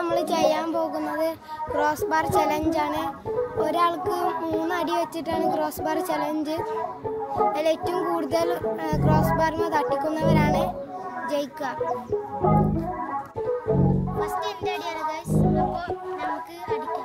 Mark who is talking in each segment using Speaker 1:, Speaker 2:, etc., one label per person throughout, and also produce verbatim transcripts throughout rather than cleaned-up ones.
Speaker 1: നമ്മൾ ചെയ്യാൻ പോകുന്നത് ക്രോസ് ബാർ ചലഞ്ചാണ്. ഒരാൾക്ക് മൂന്നടി വെച്ചിട്ടാണ് ക്രോസ് ബാർ ചലഞ്ച്. അതിൽ ഏറ്റവും കൂടുതൽ ക്രോസ് ബാറിന് തട്ടിക്കുന്നവരാണ് ജയിക്കുക. ഫസ്റ്റ് എൻ്റെ അടിയാണ് ഗൈസ്. അപ്പോൾ നമുക്ക് അടിക്കാം.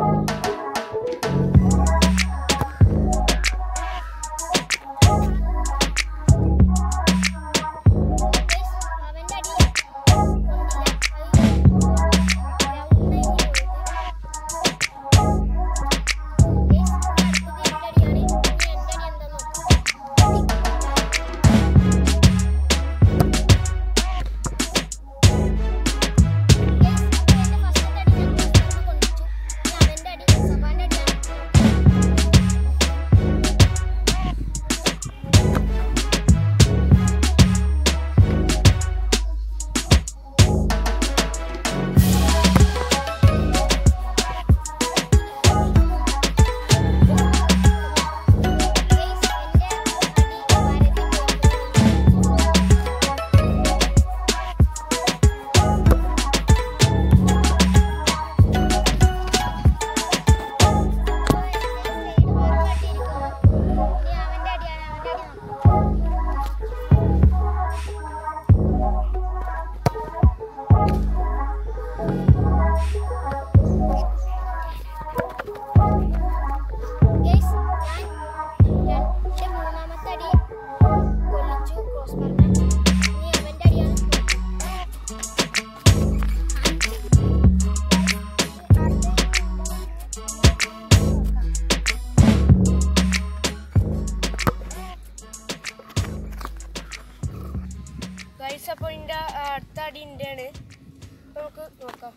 Speaker 1: ഗൈസ്, അപ്പോൾ ഇതിൻ്റെ അടുത്ത അടി ഇന്ത്യയാണ്. അപ്പോൾ നമുക്ക് നോക്കാം.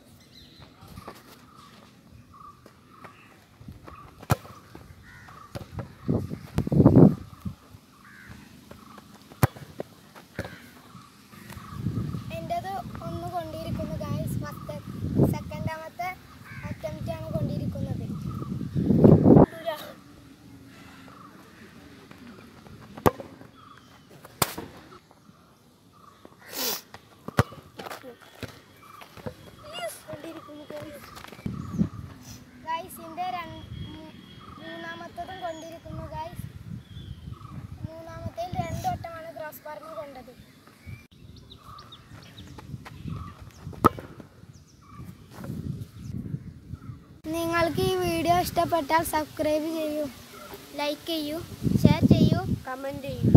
Speaker 1: എൻ്റേത് ഒന്ന് കൊണ്ടിരിക്കുന്നു ഗൈസ്. ഫസ്റ്റ് സെക്കൻഡാമത്തെ അറ്റംപ്റ്റാണ് കൊണ്ടിരിക്കുന്നത്. ഗൈസിൻ്റെ മൂന്നാമത്തതും കൊണ്ടിരിക്കുന്നു ഗൈസ്. മൂന്നാമത്തേൽ രണ്ട് വട്ടമാണ് ക്രോസ് ബാറിന് കൊണ്ടത്. നിങ്ങൾക്ക് ഈ വീഡിയോ ഇഷ്ടപ്പെട്ടാൽ സബ്സ്ക്രൈബ് ചെയ്യൂ, ലൈക്ക് ചെയ്യൂ, ഷെയർ ചെയ്യൂ, കമൻറ്റ് ചെയ്യൂ.